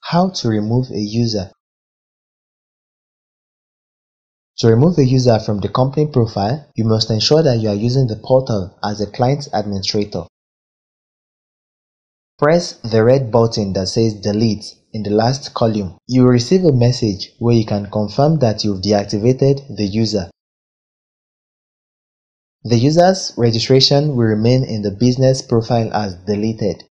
How to remove a user. To remove a user from the company profile, you must ensure that you are using the portal as a client administrator. Press the red button that says Delete in the last column. You will receive a message where you can confirm that you've deactivated the user. The user's registration will remain in the business profile as deleted.